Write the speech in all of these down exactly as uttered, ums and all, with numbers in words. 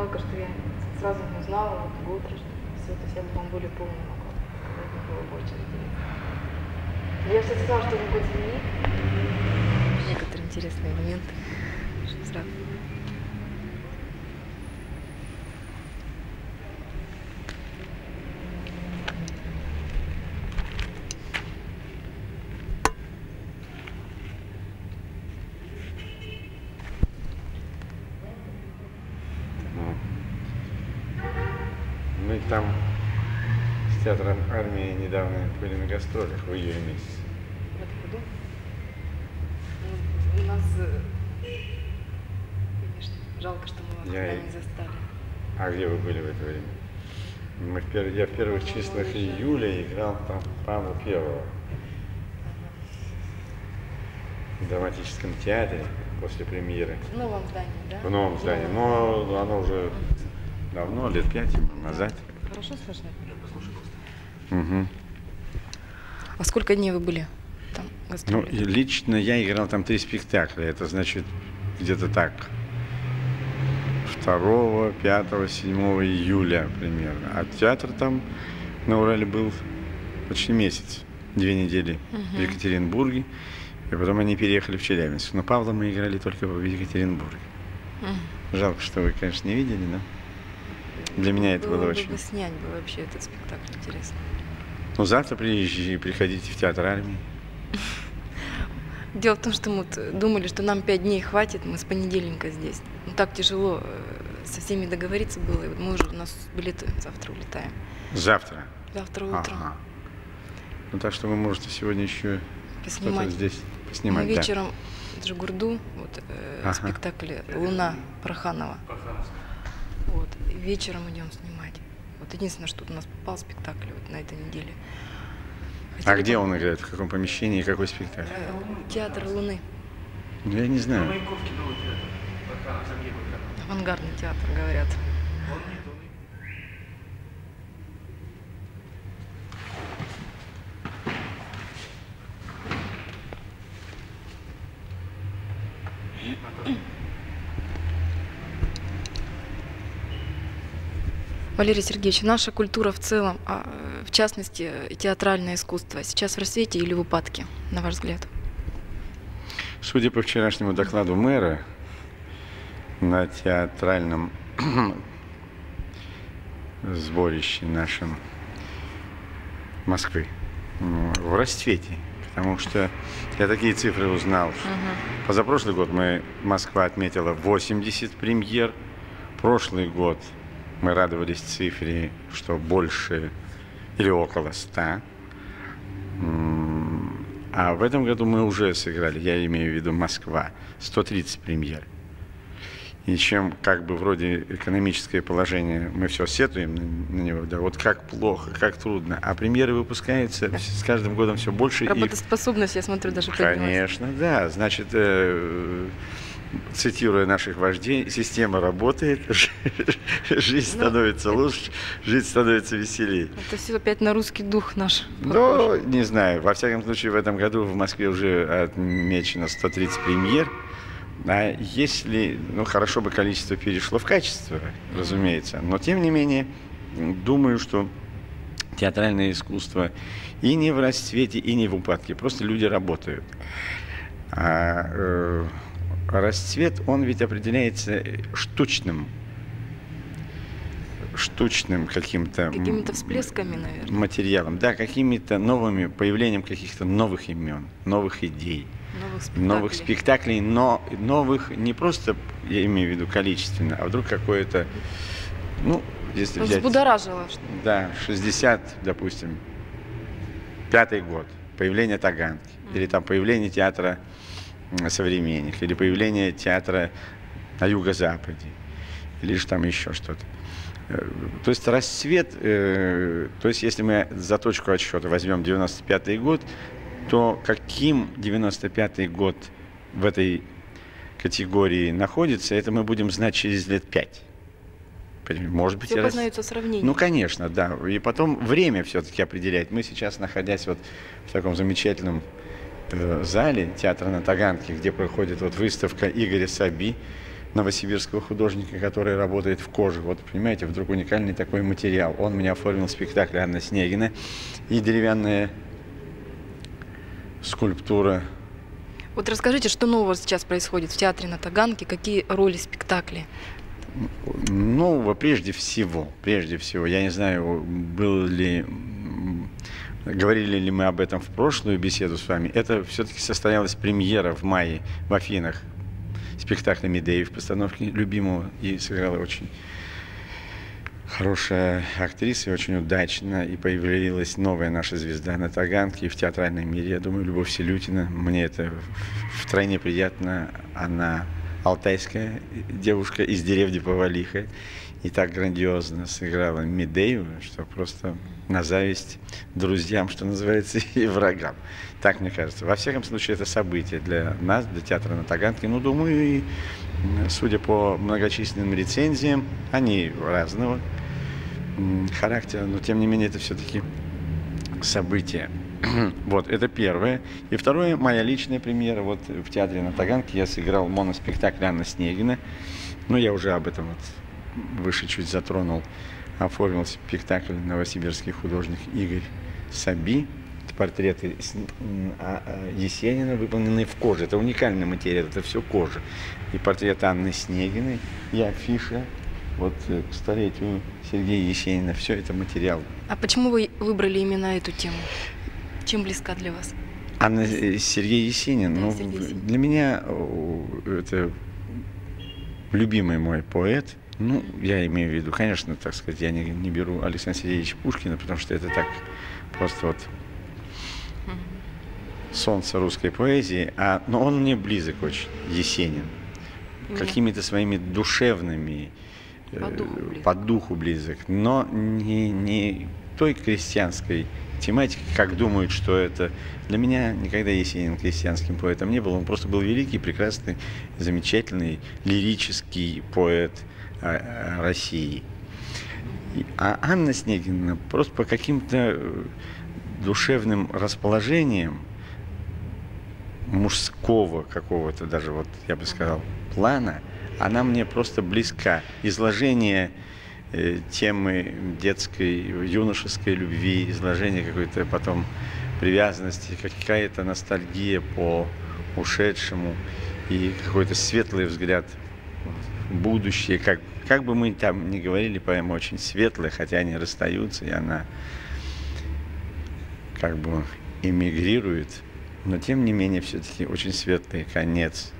жалко, что я сразу не узнала, вот год, что все, то есть я бы вам более полно могла. Это было бы очень интересно. Я, кстати, сказала, что мы год земли. Некоторые интересные моменты. Что сразу. Мы там с театром армии недавно были на гастролях в июле месяце. В этом году? Ну, у нас, конечно, жалко, что мы вас Я тогда и- не застали. А где вы были в это время? Мы в пер- Я в первых числах июля играл там Павла Первого в драматическом театре после премьеры. В новом здании, да? В новом здании. Но оно уже давно, лет пять назад. Хорошо слышно? Угу. А сколько дней вы были там Ну, гастроли? и лично я играл там три спектакля. Это значит где-то так. второго, пятого, седьмого июля примерно. А театр там на Урале был почти месяц. Две недели в Екатеринбурге. И потом они переехали в Челябинск. Но Павла мы играли только в Екатеринбурге. Жалко, что вы, конечно, не видели, но для меня это было бы очень... бы снять бы вообще этот спектакль, интересно. Ну, завтра приезжайте, приходите в театр армии. Дело в том, что мы вот думали, что нам пять дней хватит, мы с понедельника здесь. Ну, так тяжело э, со всеми договориться было. И вот мы уже, у нас билеты завтра улетаем. Завтра? Завтра утром. Ага. Ну, так что вы можете сегодня еще что-то Поснимать. здесь поснимать. Мы да. вечером Джигурду, вот э, Ага. спектакль «Луна» Проханова. Вот, и вечером идем снимать. Вот единственное, что у нас попал спектакль вот на этой неделе. А Хотели где бы- он играет? В каком помещении? Какой спектакль? Э, Театр Луны. Ну, я не знаю. Маяковский новый театр. Проханов, Сергей Проханов. Авангардный театр, говорят. Он нет, он нет. Валерий Сергеевич, наша культура в целом, а э, в частности э, театральное искусство, сейчас в рассвете или в упадке, на ваш взгляд? Судя по вчерашнему докладу мэра на театральном сборище нашем Москвы, ну, в расцвете. Потому что я такие цифры узнал. что Позапрошлый год мы, Москва отметила восемьдесят премьер. Прошлый год мы радовались цифре, что больше или около ста. М, А в этом году мы уже сыграли, я имею в виду Москва, сто тридцать премьер. И чем как бы вроде экономическое положение, мы все сетуем на, на него, да, вот как плохо, как трудно. А премьеры выпускаются с каждым годом все больше. И, Работоспособность, я смотрю, даже поднялась. конечно, да. Значит, э, цитируя наших вождей, система работает, жизнь становится лучше, жизнь становится веселее. Это все опять на русский дух наш. Ну, не знаю. Во всяком случае, в этом году в Москве уже отмечено сто тридцать премьер. А если, ну, хорошо бы количество перешло в качество, разумеется. Но, тем не менее, думаю, что театральное искусство и не в расцвете, и не в упадке. Просто люди работают. А э, расцвет, он ведь определяется штучным, штучным каким-то... Какими-то всплесками, наверное. Материалом, да, какими-то новыми, появлением каких-то новых имен, новых идей, Новых спектаклей. новых спектаклей, но новых не просто, я имею в виду количественно, а вдруг какое-то, ну, если взять... Взбудоражило. Да, шестьдесят, допустим, пятый год, появление Таганки, или там появление театра м, «Современник», или появление театра на Юго-Западе, или же там еще что-то. Э, То есть расцвет, э, то есть если мы за точку отсчета возьмем девяносто пятый год, то каким девяносто пятый год в этой категории находится, это мы будем знать через лет пять. Может быть, Все и рас- познается сравнение. Ну, конечно, да. И потом время все-таки определяет. Мы сейчас, находясь вот в таком замечательном э, зале театра на Таганке, где проходит вот выставка Игоря Саби, новосибирского художника, который работает в коже. Вот, понимаете, вдруг уникальный такой материал. Он мне оформил спектакль Анна Снегина и деревянная скульптура. Вот расскажите, что нового сейчас происходит в театре на Таганке, какие роли спектакли? Нового прежде всего, прежде всего, я не знаю, был ли, говорили ли мы об этом в прошлую беседу с вами, это все-таки состоялась премьера в мае в Афинах спектакля «Медея» в постановке любимого, и сыграла очень хорошая актриса, и очень удачно, и появилась новая наша звезда на Таганке и в театральном мире. Я думаю, Любовь Селютина. Мне это втройне приятно. Она алтайская девушка из деревни Повалиха, и так грандиозно сыграла Медею, что просто на зависть друзьям, что называется, и врагам. Так мне кажется. Во всяком случае, это событие для нас, для театра на Таганке. Ну, думаю, и судя по многочисленным рецензиям, они разного характера, но тем не менее это все-таки событие. Вот, это первое. И второе, моя личная премьера. Вот в театре на Таганке я сыграл моноспектакль Анна Снегина. Ну, я уже об этом вот выше чуть затронул. Оформил спектакль новосибирский художник Игорь Саби. Портреты Есенина, выполненные в коже. Это уникальный материал, это все кожа. И портрет Анны Снегиной, и афиша вот к столетию Сергея Есенина. Все это материал. А почему вы выбрали именно эту тему? Чем близка для вас? Анна Сергей Есенин. Да, ну, Сергей Есенин. Для меня это любимый мой поэт. Ну, я имею в виду, конечно, так сказать, я не, не беру Александра Сергеевича Пушкина, потому что это так просто вот солнце русской поэзии, а, но он мне близок очень, Есенин. Какими-то своими душевными, по духу близок, по духу близок, но не, не той крестьянской тематики, как думают, что это. Для меня никогда Есенин крестьянским поэтом не был, он просто был великий, прекрасный, замечательный, лирический поэт России. А Анна Снегина просто по каким-то душевным расположениям мужского какого-то даже, вот я бы сказал, плана, она мне просто близка. Изложение э, темы детской, юношеской любви, изложение какой-то потом привязанности, какая-то ностальгия по ушедшему и какой-то светлый взгляд в будущее. Как, как бы мы там ни говорили, поэма очень светлая, хотя они расстаются, и она как бы эмигрирует. Но, тем не менее, все-таки очень светлый конец.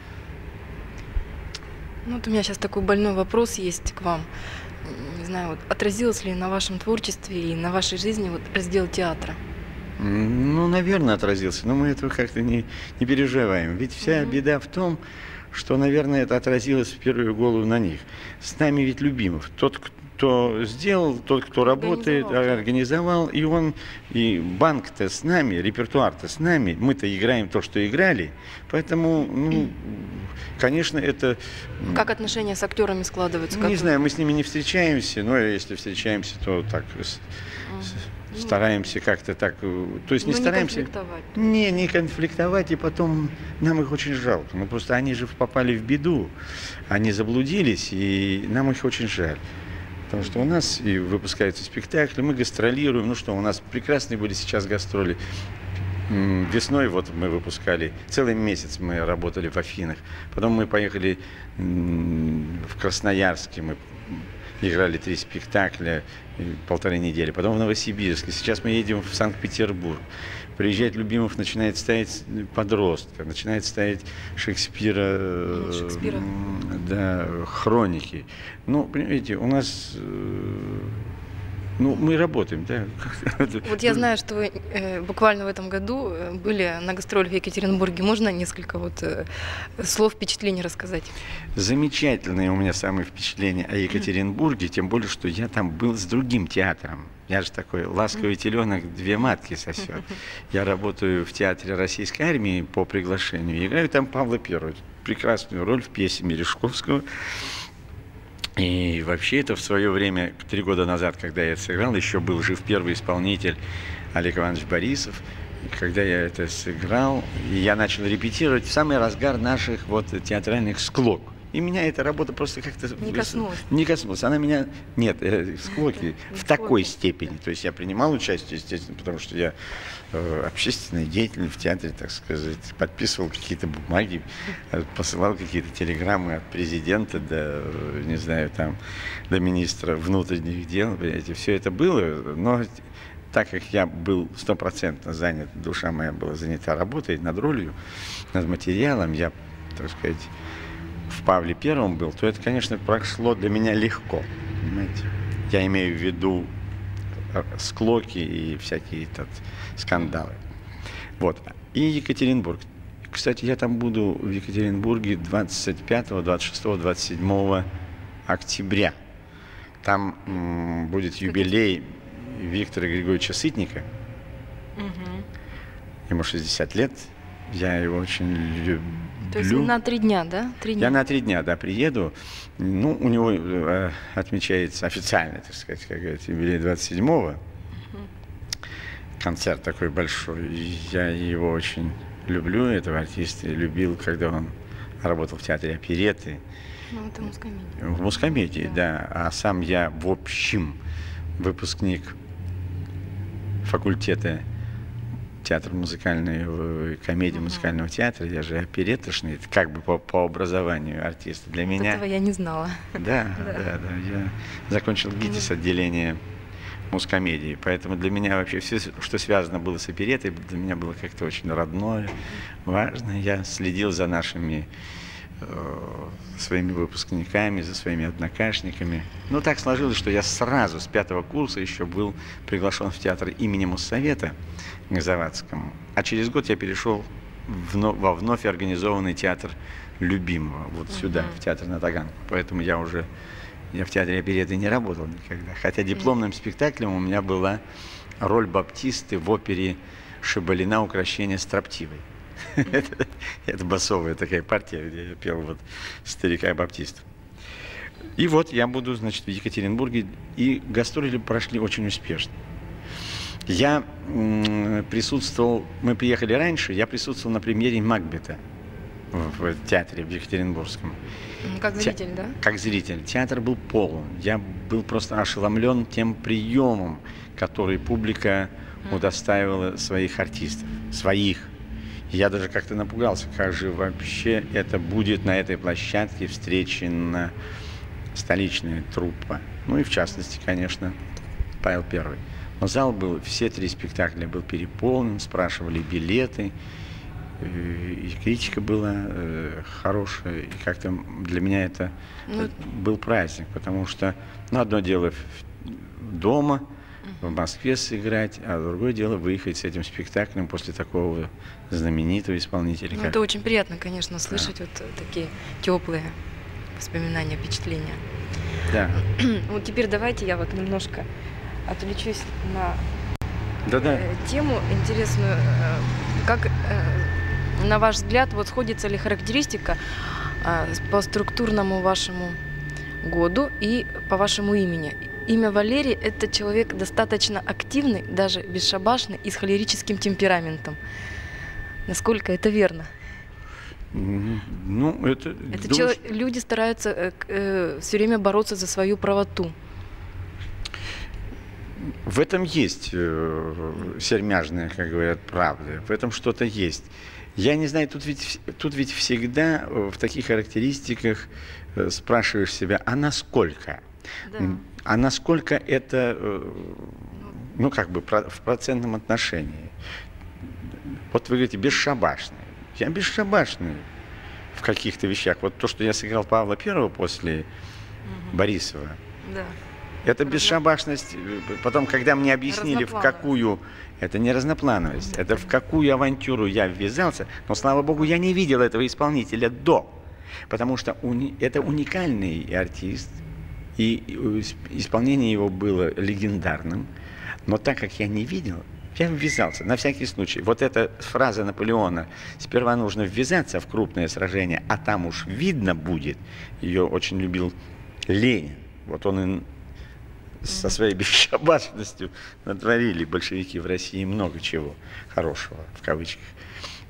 Ну, вот у меня сейчас такой больной вопрос есть к вам. Не знаю, вот отразилось ли на вашем творчестве и на вашей жизни вот раздел театра? Ну, наверное, отразился, но мы этого как-то не, не переживаем. Ведь вся mm-hmm. беда в том, что, наверное, это отразилось в первую голову на них. С нами ведь Любимов. Тот, кто сделал, тот, кто работает, организовал, и он, и банк-то с нами, репертуар-то с нами, мы-то играем то, что играли, поэтому, ну, конечно, это... Как отношения с актерами складываются? Не как знаю, мы с ними не встречаемся, но если встречаемся, то так... Mm. Стараемся как-то так, то есть не ну, стараемся, не конфликтовать. Не, не конфликтовать, и потом нам их очень жалко. Ну просто они же попали в беду, они заблудились, и нам их очень жаль. Потому что у нас и выпускаются спектакли, мы гастролируем, ну что, у нас прекрасные были сейчас гастроли. Весной вот мы выпускали, целый месяц мы работали в Афинах, потом мы поехали в Красноярске, мы играли три спектакля, полторы недели, потом в Новосибирске, сейчас мы едем в Санкт-Петербург. Приезжает Любимов, начинает ставить подростка, начинает ставить Шекспира, Шекспира. Да, хроники. Ну, понимаете, у нас... Ну, мы работаем, да. Вот я знаю, что вы э, буквально в этом году были на гастролях в Екатеринбурге. Можно несколько вот э, слов впечатлений рассказать? Замечательные у меня самые впечатления о Екатеринбурге, тем более, что я там был с другим театром. Я же такой ласковый теленок, две матки сосет. Я работаю в театре Российской армии по приглашению. И играю там Павла Первого. Прекрасную роль в пьесе Мережковского. И вообще это в свое время, три года назад, когда я это сыграл, еще был жив первый исполнитель Олег Иванович Борисов. И когда я это сыграл, и я начал репетировать в самый разгар наших вот театральных склок. И меня эта работа просто как-то... Не коснулась. Не коснулась. Она меня... Нет, э, склоки в такой Склоки. степени. То есть я принимал участие, естественно, потому что я э, общественный деятель в театре, так сказать, подписывал какие-то бумаги, э, посылал какие-то телеграммы от президента до, э, не знаю, там, до министра внутренних дел. Понимаете, все это было, но так как я был стопроцентно занят, душа моя была занята работой над ролью, над материалом, я, так сказать, в Павле Первом был, то это, конечно, прошло для меня легко, понимаете. Я имею в виду склоки и всякие тут скандалы. Вот. И Екатеринбург. Кстати, я там буду в Екатеринбурге двадцать пятого, двадцать шестого, двадцать седьмого октября. Там м, будет юбилей Виктора Григорьевича Сытника. Мгм. Ему шестьдесят лет. Я его очень люблю. То есть на три дня, да? Три дня. Я на три дня, да, приеду. Ну, у него э, отмечается официально, так сказать, как говорится, юбилей двадцать седьмого. Концерт такой большой. И я его очень люблю, этого артиста. Любил, когда он работал в театре оперетты. Ну, это мускомедия. В мускомедии, Да. да. А сам я, в общем, выпускник факультета театра музыкальной э, комедии Мгм. музыкального театра. Я же опереточный, как бы по, по образованию артиста. Для Вот меня... этого я не знала. Да, да, да, Я закончил ГИТИС, отделение мускомедии. Поэтому для меня вообще все, что связано было с оперетой, для меня было как-то очень родное, важно. Я следил за нашими э, своими выпускниками, за своими однокашниками. Ну, так сложилось, что я сразу с пятого курса еще был приглашен в театр имени Моссовета к Завадскому. А через год я перешел вно- во вновь организованный театр Любимого, вот сюда, Мгм. в театр на Таганку. Поэтому я уже я в театре оперетты не работал никогда. Хотя дипломным спектаклем у меня была роль Баптисты в опере Шабалина «Укрощение строптивой». Это, это басовая такая партия, где я пел вот старика Баптиста. И вот я буду, значит, в Екатеринбурге, и гастроли прошли очень успешно. Я м, присутствовал, мы приехали раньше, я присутствовал на премьере «Макбета» в, в театре в Екатеринбургском. Ну, как Те- зритель, да? Как зритель. Театр был полон. Я был просто ошеломлен тем приемом, который публика удостаивала своих артистов. Своих. Я даже как-то напугался, как же вообще это будет на этой площадке встречена столичная труппа. Ну и в частности, конечно, Павел Первый. Но зал был, все три спектакля был переполнен, спрашивали билеты. И критика была э, хорошая, и как-то для меня это Ну, был праздник, потому что, ну, одно дело в- дома, в Москве сыграть, а другое дело выехать с этим спектаклем после такого знаменитого исполнителя. ну, как- это очень приятно, конечно, слышать вот э, такие теплые воспоминания, впечатления. Да, Вот теперь давайте я вот немножко отвлечусь на да-да. э, тему интересную. Э, Как, э, на ваш взгляд, вот сходится ли характеристика э, с- по структурному вашему году и по вашему имени? Имя Валерий – это человек достаточно активный, даже бесшабашный и с холерическим темпераментом. Насколько это верно? М, Ну, это... Это думаю, чело- люди стараются все время бороться за свою правоту. В этом есть э, сермяжная, как говорят, правда. В этом что-то есть. Я не знаю, тут ведь, вс- тут ведь всегда э, в таких характеристиках э, спрашиваешь себя, а насколько? М, А насколько это, э, ну, как бы про- в процентном отношении? Вот вы говорите, бесшабашный. Я бесшабашный в каких-то вещах. Вот то, что я сыграл Павла Первого после Борисова, Да. это Разно- бесшабашность. Потом, когда мне объяснили, в Разноплановость. какую... Это не разноплановость, это в какую авантюру я ввязался. Но, слава богу, я не видел этого исполнителя до. Потому что уни- это уникальный артист. И ис- исполнение его было легендарным. Но так как я не видел, я ввязался на всякий случай. Вот эта фраза Наполеона: сперва нужно ввязаться в крупное сражение, а там уж видно будет. Ее очень любил Ленин. Вот он и со своей бесшабашностью натворили большевики в России много чего хорошего, в кавычках.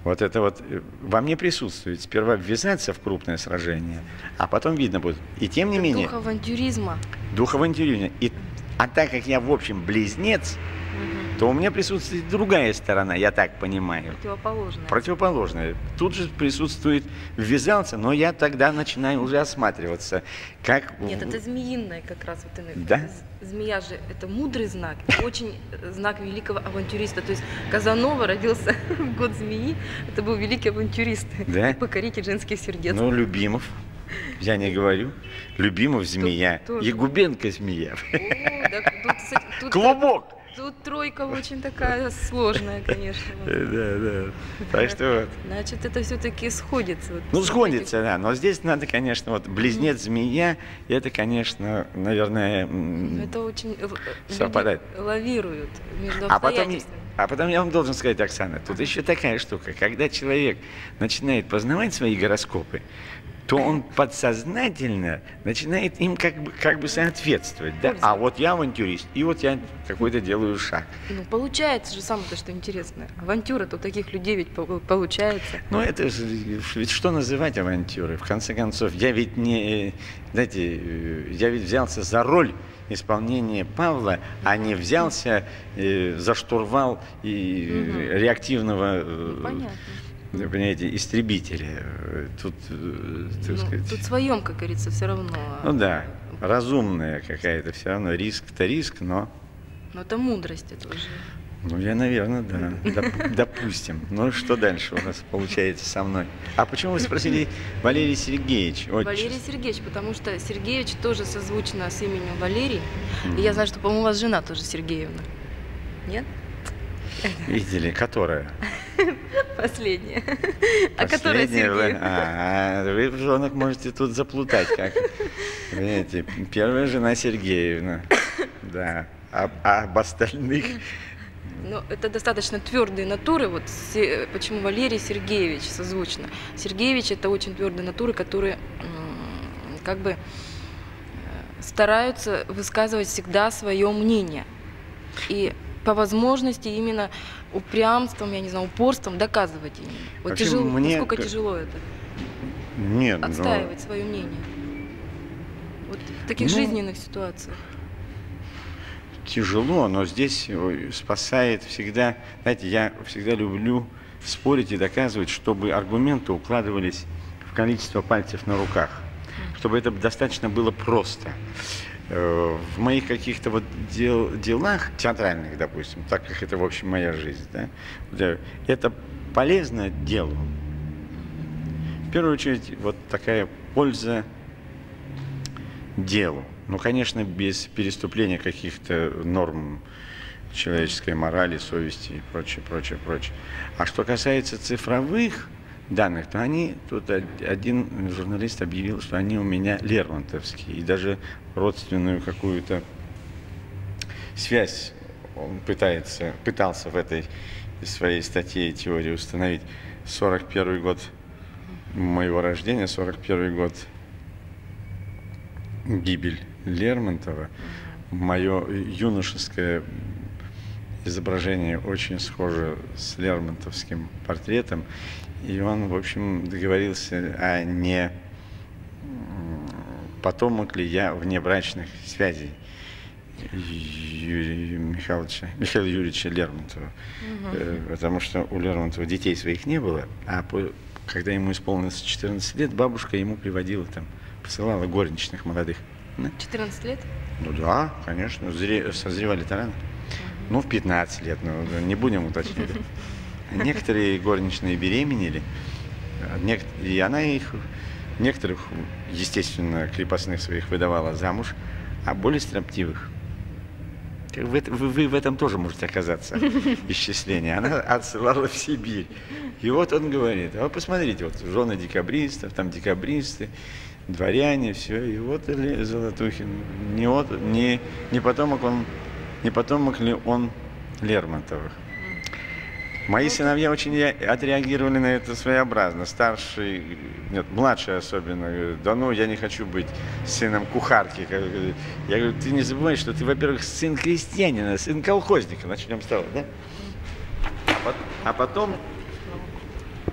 Вот это вот э, во мне присутствует. Сперва ввязаться в крупное сражение, а потом видно будет. И тем не менее... Дух авантюризма. Дух авантюризма. И, а так как я, в общем, близнец, то у меня присутствует другая сторона, я так понимаю. Противоположное. Противоположная. Тут же присутствует, ввязался, но я тогда начинаю уже осматриваться. Как... Нет, это змеиное как раз. Вот именно. Да? Змея же это мудрый знак, очень знак великого авантюриста. То есть Казанова родился в год змеи, это был великий авантюрист, Да? покоритель женских сердец. Ну, Любимов, я не говорю. Любимов змея, Тут тоже. Ягубенко змея. О, да, тут, кстати, тут- Клубок! Тут тройка очень такая сложная, конечно. вот. Да, да. Так что вот. Значит, это все-таки сходится. Вот Ну, посмотрите. сходится, да. Но здесь надо, конечно, вот близнец-змея, это, конечно, наверное, м, Это очень э, люди совпадает. лавируют между А потом, обстоятельствами. а потом я вам должен сказать, Оксана, тут еще такая штука. Когда человек начинает познавать свои гороскопы, то он подсознательно начинает им как бы, как бы соответствовать. Да? А вот я авантюрист, и вот я какой-то делаю шаг. Ну, получается же самое-то, что интересное. Авантюра-то у таких людей ведь по- получается. Ну, это же, ведь что называть авантюрой? В конце концов, я ведь не, знаете, я ведь взялся за роль исполнения Павла, а не взялся э, за штурвал и Мгм. реактивного, Ну, э, понятно. вы понимаете, истребителя. Тут, э, так Ну, сказать, тут своем, как говорится, все равно. ну да, разумная какая-то все равно, риск-то риск, но, Но это мудрость, это уже. ну, я, наверное, да, доп- допустим. Ну, что дальше у нас получается со мной? А почему вы спросили Валерий Сергеевич? отчество? Валерий Сергеевич, потому что Сергеевич тоже созвучно с именем Валерий. И я знаю, что, по-моему, у вас жена тоже Сергеевна. Нет? Видели, которая? Последняя. А которая Последняя, вы- Сергеевна. А, а, вы в женах можете тут заплутать, как, понимаете, первая жена Сергеевна, да, а, а об остальных, Ну, это достаточно твердые натуры. Вот се- почему Валерий Сергеевич созвучно. Сергеевич это очень твердые натуры, которые м, как бы э, стараются высказывать всегда свое мнение. И по возможности именно упрямством, я не знаю, упорством доказывать им. Вот Вообще, тяжело, мне насколько к- тяжело это, нет, ну, отстаивать свое мнение. Вот в таких Ну, жизненных ситуациях. тяжело, но здесь ой, спасает всегда, знаете, я всегда люблю спорить и доказывать, чтобы аргументы укладывались в количество пальцев на руках, чтобы это достаточно было просто. Э, В моих каких-то вот дел, делах, театральных, допустим, так как это, в общем, моя жизнь, да, вот я- это полезно делу. В первую очередь, вот такая польза делу. Ну, конечно, без переступления каких-то норм человеческой морали, совести и прочее, прочее, прочее. А что касается цифровых данных, то они, тут од- один журналист объявил, что они у меня лермонтовские, и даже родственную какую-то связь он пытается, пытался в этой своей статье и теории установить. сорок первый год моего рождения, сорок первый год гибель Лермонтова. Мое юношеское изображение очень схоже с лермонтовским портретом. И он, в общем, договорился о не м, потомок ли я внебрачных связей Юрия Михайловича, Михаила Юрьевича Лермонтова. Э, Потому что у Лермонтова детей своих не было, а по- когда ему исполнилось четырнадцать лет, бабушка ему приводила там, посылала горничных молодых. Да? четырнадцать лет? Ну да, конечно, зре- созревали-то рано. Ну, в пятнадцать лет, ну, не будем уточнять. Некоторые горничные беременели, а нек- и она их, некоторых, естественно, крепостных своих выдавала замуж, а более строптивых. Как в это- Вы, вы в этом тоже можете оказаться исчисление. Она отсылала в Сибирь. И вот он говорит, а вы посмотрите, вот жены декабристов, там декабристы, дворяне, все, и вот Ле- Золотухин, не, от, не, не потомок он, не потомок ли он Лермонтовых. Мои сыновья очень ре- отреагировали на это своеобразно. Старший, нет, младший особенно, говорит, да ну, я не хочу быть сыном кухарки. Как бы. Я говорю, ты не забывай, что ты, во-первых, сын крестьянина, сын колхозника. Начнем с того, да? А пот- а потом,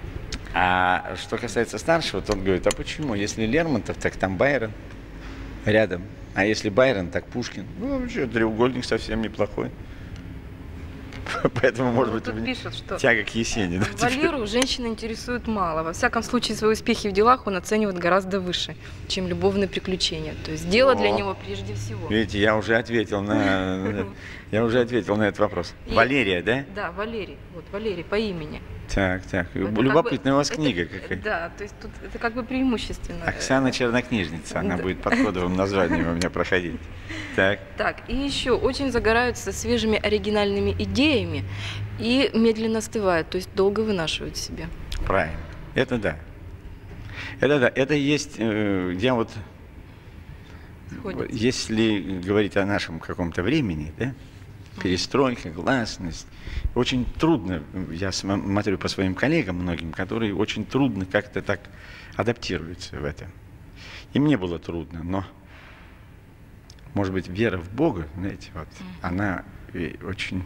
А что касается старшего, то он говорит, а почему? Если Лермонтов, так там Байрон рядом. А если Байрон, так Пушкин. Ну, вообще, треугольник совсем неплохой. Поэтому, может Ну, быть, тут у меня пишут, что тяга к Есенину. Валеру женщины интересуют мало. Во всяком случае, свои успехи в делах он оценивает гораздо выше, чем любовные приключения. То есть дело для О. него прежде всего. Видите, я уже ответил на, я уже ответил на этот вопрос. И- Валерия, да? Да, Валерий. Вот, Валерий по имени. Так, так. Это как Любопытная бы- у вас это- книга какая. Да, то есть тут это как бы преимущественно. Оксана Чернокнижница, она Да. будет под кодовым названием у меня проходить. Так. Так, и еще очень загораются свежими оригинальными идеями и медленно остывают, то есть долго вынашивают в себе. Правильно. Это да. Это да. Это есть, э, я вот, Сходится. если говорить о нашем каком-то времени, да, перестройка, гласность, очень трудно, я смотрю по своим коллегам многим, которые очень трудно как-то так адаптируются в это. И мне было трудно, но, может быть, вера в Бога, знаете, вот, она и очень,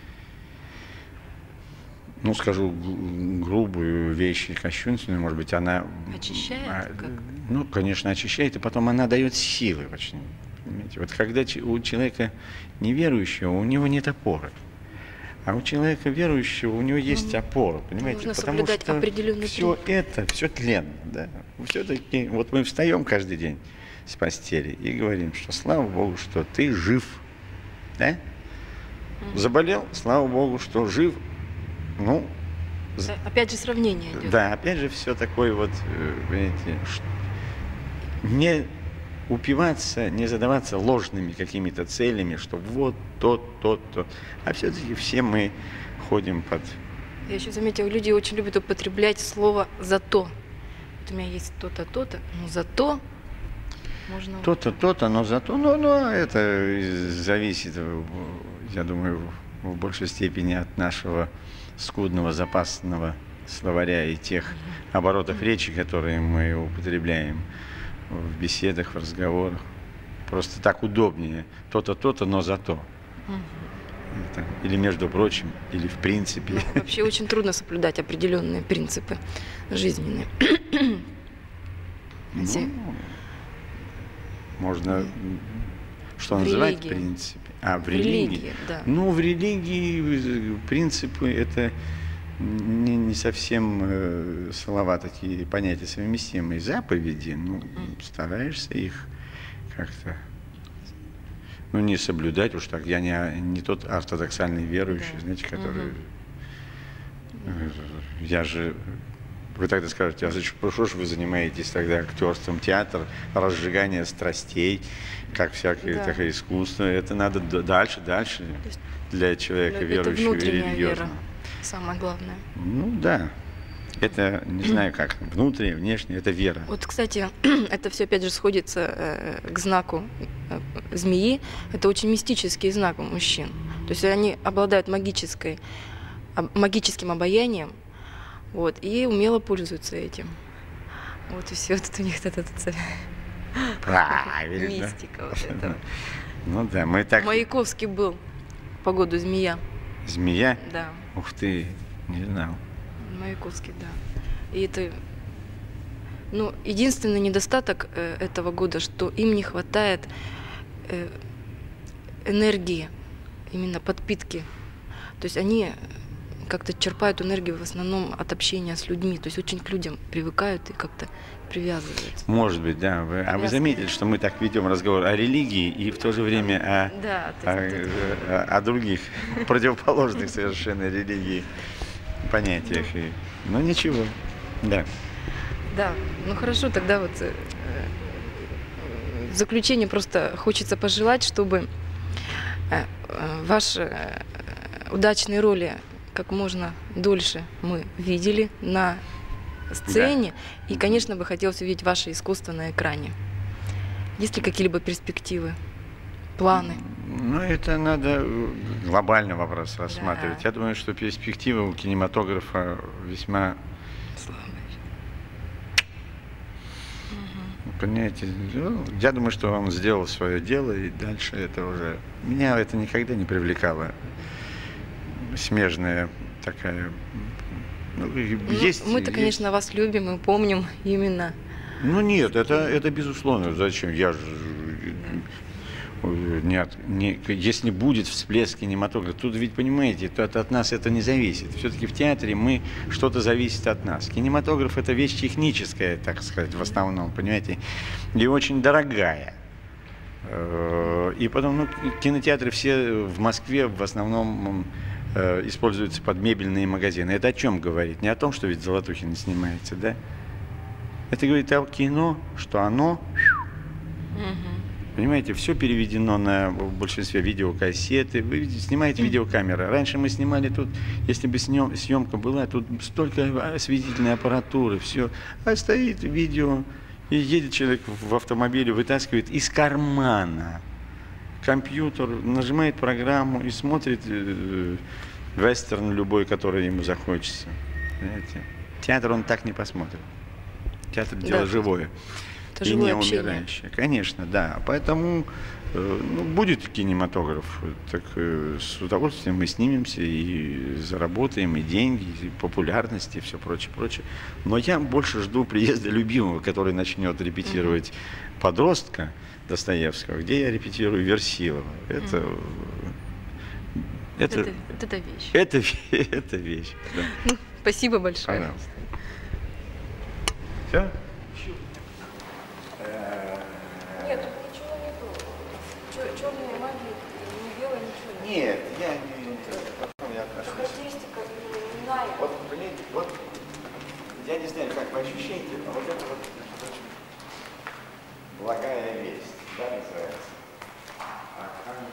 ну, скажу г- грубую вещь и кощунственную, может быть, она... Очищает а, как? Ну, конечно, очищает, и потом она дает силы очень. Понимаете? Вот когда че- у человека неверующего, у него нет опоры. А у человека верующего, у него есть опора, понимаете? Нужно Потому соблюдать что определенный все принцип. это, все тленно, да. Все-таки, вот мы встаем каждый день с постели и говорим, что слава Богу, что ты жив, да? Заболел, слава Богу, что жив. Ну, з- Э, Опять же сравнение идет. да, опять же, все такое вот, э, понимаете, ш- не упиваться, не задаваться ложными какими-то целями, что вот тот, тот, тот. А все-таки все мы ходим под... Я еще заметила, люди очень любят употреблять слово «зато». Вот у меня есть то-то, то-то, но зато можно... То-то, то-то, но зато, ну, ну, это зависит, э, я думаю, в большей степени от нашего скудного запасного словаря и тех оборотов речи, которые мы употребляем в беседах, в разговорах. Просто так удобнее. То-то, то-то, но зато. Мгм. Это или между прочим, или в принципе. Ну, вообще очень трудно соблюдать определенные принципы жизненные. Все- Ну, можно, м, что В называть религии. принципе? А, в В религии. религии, да. Ну, в религии э, принципы это не, не совсем э, слова такие, понятия совместимые. Заповеди, ну, стараешься их как-то, ну, не соблюдать уж так. Я не, не тот ортодоксальный верующий, Да. знаете, который... Мгм. э, Я же... Вы тогда скажете, а зачем, что ж вы занимаетесь тогда актерством, театр, разжигание страстей, как всякое Да. такое искусство. Это надо д- дальше, дальше есть для человека это верующего и внутренняя религиозного. вера. Самое главное. Ну да, это не знаю как, внутреннее, внешнее, это вера. Вот, кстати, это все опять же сходится э, к знаку э, змеи. Это очень мистический знак у мужчин. То есть они обладают магической, об- магическим обаянием, вот, и умело пользуются этим. Вот и все, тут у них вот эта ц- Правильно. мистика вот этого. Ну да, мы так... Маяковский был по году змея, Змея? да. Ух ты, не знал. Маяковский, да. И это, ну, единственный недостаток э, этого года, что им не хватает э, энергии, именно подпитки. То есть они как-то черпают энергию в основном от общения с людьми, то есть очень к людям привыкают и как-то привязываются. Может быть, да. Вы- а вы Ясно. заметили, что мы так ведем разговор о религии и в то же время о, Да, то о, есть тут- э, о других противоположных совершенно религии понятиях. И- Ну ничего, да. да, ну хорошо, тогда вот э, в заключение просто хочется пожелать, чтобы э, э, ваши э, удачные роли как можно дольше мы видели на сцене. И, конечно, бы хотелось увидеть ваше искусство на экране. Есть ли какие-либо перспективы, планы? Ну, это надо э, глобально вопрос рассматривать. Да. Я думаю, что перспективы у кинематографа весьма, понимаете, ну, я думаю, что он сделал свое дело, и дальше это уже... Меня это никогда не привлекало. Смежная такая Ну, Ну, есть, мы-то, есть- конечно, вас любим и помним именно. Ну нет, это, это безусловно. Зачем? Я же э, нет, не, если будет всплеск кинематографа, тут ведь понимаете, то от, от нас это не зависит. Все-таки в театре мы что-то зависит от нас. Кинематограф это вещь техническая, так сказать, в основном, понимаете, и очень дорогая. Э, И потом, ну, кинотеатры все в Москве в основном э, используются под мебельные магазины. Это о чем говорит? Не о том, что ведь Золотухин снимается, да? Это говорит о кино, что оно, понимаете, все переведено на в большинстве видеокассеты. Вы видите, снимаете видеокамера. Раньше мы снимали тут, если бы снем, съемка была, тут столько осветительной аппаратуры, все. А стоит видео, и едет человек в автомобиле, вытаскивает из кармана компьютер, нажимает программу и смотрит э, вестерн любой, который ему захочется. Понимаете? Театр он так не посмотрит. Театр – дело Да. живое Это и живое не общение. умирающее. Конечно, да. Поэтому э, ну, будет кинематограф, так э, с удовольствием мы снимемся и заработаем, и деньги, и популярность, и все прочее, прочее. Но я больше жду приезда любимого, который начнет репетировать подростка Достоевского, где я репетирую Версилова. Это, э, это, Это, вот это вещь. это, ве- это вещь. Да. Ну, спасибо большое. Пожалуйста. Все? Нет, тут ничего нету. Черная магия, не белая, ничего нет. Нет, я не... Потом я отношусь. Характеристика иная. Вот, понимаете, вот, я не знаю, как по ощущениям, но вот это вот очень благая весть, да, называется. А камень,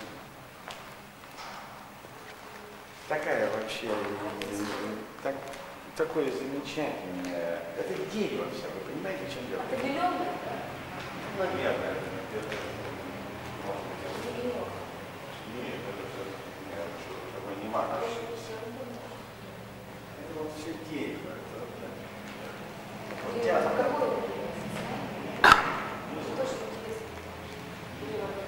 такая вообще, э, так, такое замечательное, это дерево все, вы понимаете, в чем дело? Это зеленая? Наверное, это, может быть, это нет, это все такое не мага. Это вот все дерево. Это, вот театр.